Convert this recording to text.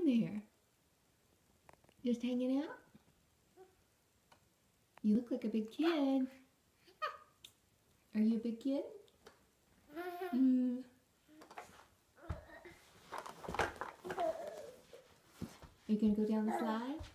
doing there? Just hanging out? You look like a big kid. Are you a big kid? Mm. Are you gonna go down the slide?